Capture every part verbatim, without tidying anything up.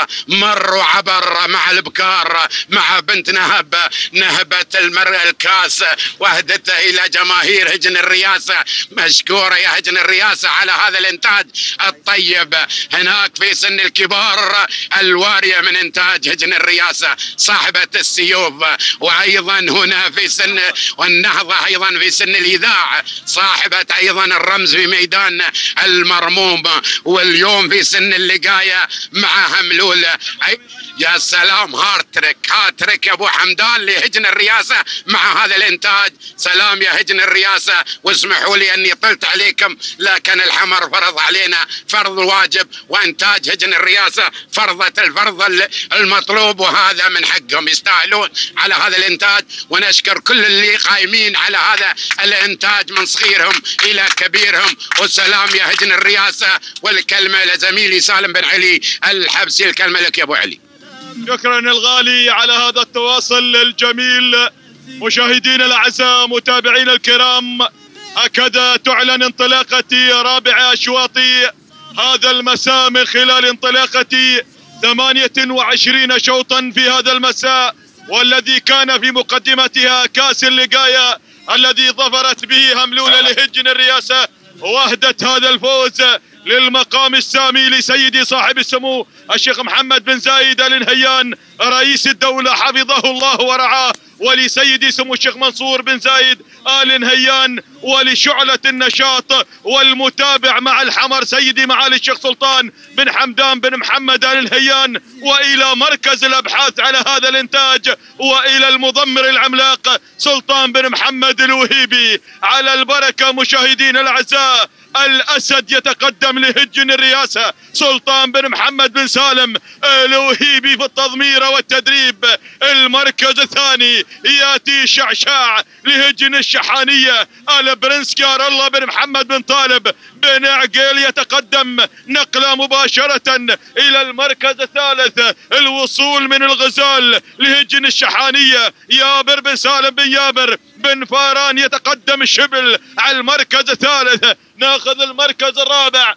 الرياسة مر وعبر مع البكار مع بنت نهب، نهبت المر الكاس واهدته الى جماهير هجن الرياسة. مشكورة يا هجن الرياسة على هذا الانتاج الطيب. هناك في سن الكبار الوارية من انتاج هجن الرياسة صاحبة السيوف، وايضا هنا في سن والنهضة ايضا في سن الاذاع صاحبة ايضا الرمز في ميدان المرموم، واليوم في سن اللقاية مع هملول. يا سلام، هارتريك هاتريك يا ابو حمدان لهجن الرياسة مع هذا الانتاج. سلام يا هجن الرياسة، واسمحوا لي اني طلت عليكم، لكن الحمر فرض علينا فرض واجب، وانتاج هجن الرياسة فرضة الفرض المطلوب، وهذا من حقهم، يستاهلون على هذا الانتاج. ونشكر كل اللي قايمين على هذا الانتاج من صغيرهم الى كبيرهم. والسلام يا هجن الرياسة، والكلمة لزميلي سالم بن علي الحبسي، الكلمة لك يا ابو علي. شكرا الغالي على هذا التواصل الجميل. مشاهدينا الاعزاء، متابعينا الكرام، هكذا تعلن انطلاقة رابع اشواط هذا المساء من خلال انطلاقة ثمانية وعشرين شوطا في هذا المساء، والذي كان في مقدمتها كاس اللقاية الذي ظفرت به هملولة لهجن الرياسة، واهدت هذا الفوز للمقام السامي لسيدي صاحب السمو الشيخ محمد بن زايد آل نهيان رئيس الدولة حفظه الله ورعاه، ولسيدي سمو الشيخ منصور بن زايد آل نهيان، ولشعلة النشاط والمتابع مع الحمر سيدي معالي الشيخ سلطان بن حمدان بن محمد آل نهيان، وإلى مركز الأبحاث على هذا الإنتاج، وإلى المضمر العملاق سلطان بن محمد الوهيبي. على البركة مشاهدين الأعزاء، الأسد يتقدم لهجن الرياسة سلطان بن محمد بن سالم الوهيبي في التضمير والتدريب. المركز الثاني ياتي شعشاع لهجن الشحانية البرنس كار الله بن محمد بن طالب بن عقيل، يتقدم نقلة مباشرة إلى المركز الثالث. الوصول من الغزال لهجن الشحانية يابر بن سالم بن يابر بن فاران، يتقدم الشبل على المركز الثالث. ناخذ المركز الرابع،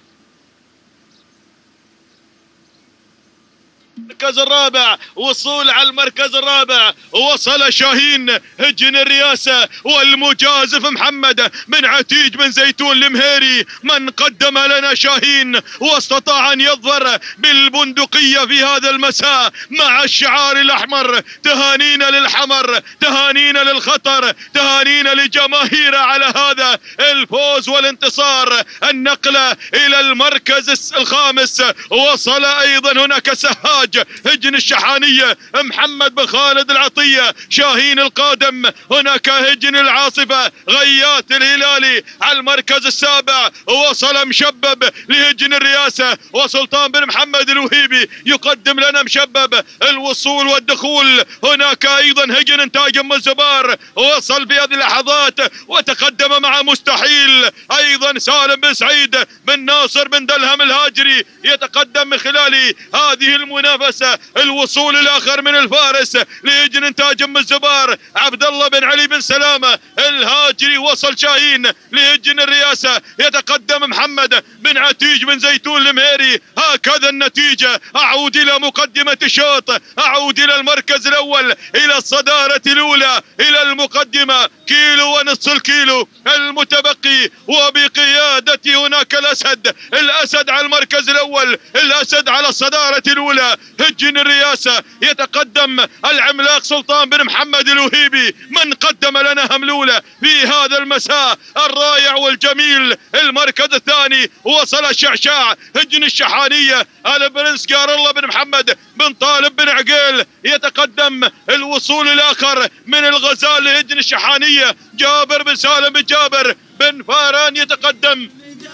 المركز الرابع، وصول على المركز الرابع، وصل شاهين هجن الرياسة والمجازف محمد بن عتيج بن زيتون المهيري، من قدم لنا شاهين واستطاع ان يظفر بالبندقية في هذا المساء مع الشعار الاحمر. تهانينا للحمر، تهانينا للخطر، تهانينا لجماهير على هذا الفوز والانتصار. النقلة الى المركز الخامس، وصل ايضا هناك سهاج هجن الشحانية محمد بن خالد العطية شاهين القادم. هناك هجن العاصفة غيات الهلالي على المركز السابع، وصل مشبب لهجن الرياسة، وسلطان بن محمد الوهيبي يقدم لنا مشبب. الوصول والدخول، هناك ايضا هجن انتاج ام الزبار وصل في هذه اللحظات وتقدم مع مستحيل. ايضا سالم بن سعيد بن ناصر بن دلهم الهاجري يتقدم من خلال هذه المنافسة. الوصول الاخر من الفارس لهجن انتاج ام الزبار عبد الله بن علي بن سلامة الهاجري، وصل شاهين لهجن الرياسة، يتقدم محمد بن عتيج بن زيتون المهيري. هكذا النتيجة. اعود الى مقدمة الشوط، اعود الى المركز الاول، الى الصدارة الاولى، الى المقدمة، كيلو ونصف الكيلو المتبقي، وبقيادة هناك الاسد، الاسد على المركز الاول، الاسد على الصدارة الاولى. هجن الرياسة يتقدم العملاق سلطان بن محمد الوهيبي، من قدم لنا هملولة في هذا المساء الرائع والجميل. المركز الثاني وصل الشعشاع هجن الشحانية البرنس كار الله بن محمد بن طالب بن عقيل، يتقدم. الوصول الاخر من الغزال لهجن الشحانية جابر بن سالم بن جابر بن فاران، يتقدم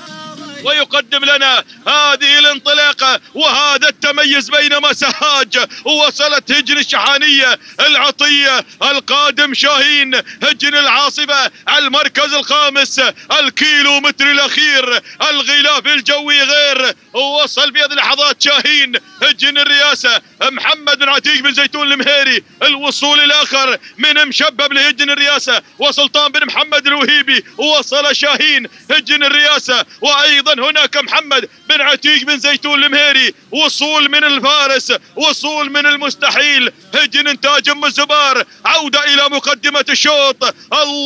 ويقدم لنا هذه الانطلاقة وهذا التميز. بينما سهاج وصلت هجن الشحانية العطية القادم شاهين هجن العاصفة على المركز الخامس. الكيلو متر الاخير، الغلاف الجوي غير، وصل في هذه اللحظات شاهين هجن الرياسة محمد بن عتيج بن زيتون المهيري. الوصول الاخر من مشبب لهجن الرياسة وسلطان بن محمد الوهيبي، وصل شاهين هجن الرياسة، وايضا ايضا هناك محمد بن عتيج بن زيتون المهيري، وصول من الفارس، وصول من المستحيل، هجن انتاج ام الزبار، عودة الى مقدمة الشوط.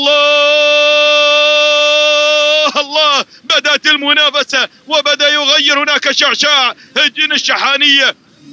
الله الله، بدأت المنافسة وبدأ يغير هناك شعشاع، هجن الشحانية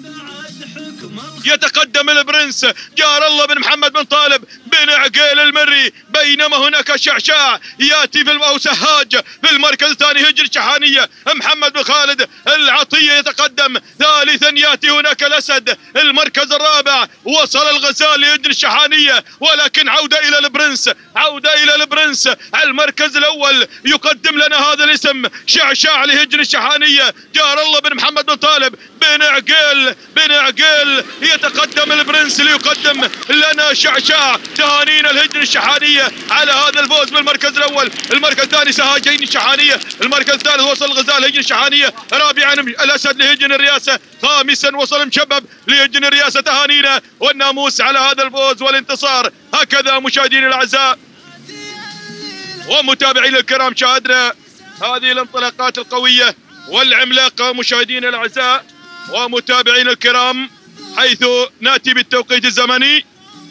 يتقدم البرنس جار الله بن محمد بن طالب بن عقيل المري، بينما هناك شعشاع ياتي في او سهاج في المركز الثاني. هجن الشحانية محمد بن خالد العطية يتقدم، ثالثا ياتي هناك الاسد. المركز الرابع وصل الغزال لهجن الشحانية، ولكن عودة الى البرنس، عودة الى البرنس. المركز الاول يقدم لنا هذا الاسم شعشاع لهجن الشحانية جار الله بن محمد بن طالب بن عقيل بن عقيل. يتقدم البرنس ليقدم لنا شعشاع. تهانينا الهجن الشحانية على هذا الفوز بالمركز الاول. المركز الثاني سهاجين الشحانية، المركز الثالث وصل الغزال هجن الشحانية، رابعا الاسد لهجن الرياسة، خامسا وصل مشبب لهجن الرياسة. تهانينا والناموس على هذا الفوز والانتصار. هكذا مشاهدينا الاعزاء ومتابعينا الكرام شاهدنا هذه الانطلاقات القوية والعملاقة مشاهدينا الاعزاء ومتابعينا الكرام، حيث ناتي بالتوقيت الزمني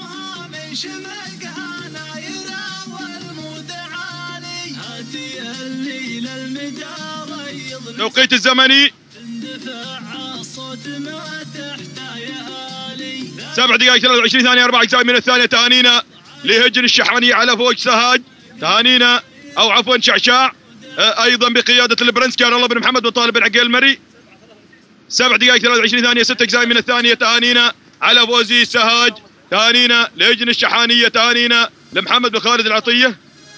توقيت الزمني سبع دقائق ثلاثة وعشرين ثانية أربع أجزاء من الثانية. تهانينا لهجن الشحانية على فوز سهاج، تهانينا أو عفوا شعشاع أيضا بقيادة البرنس كان الله بن محمد بن طالب بن عقيل المري. سبع دقائق ثلاثة وعشرين ثانية ست أجزاء من الثانية. تهانينا على فوز سهاج، تهانينا لهجن الشحانية، تهانينا لمحمد بن خالد العطية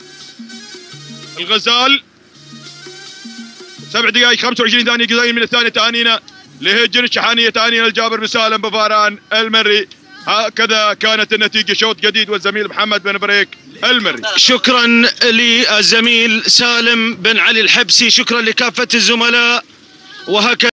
الغزال. سبع دقائق خمسة وعشرين ثانية أجزاء من الثانية. تهانينا لهجن الشحانية، تهانينا لجابر بن سالم بفاران المري. هكذا كانت النتيجة، شوط جديد والزميل محمد بن بريك المري. شكرا للزميل سالم بن علي الحبسي، شكرا لكافة الزملاء. وهكذا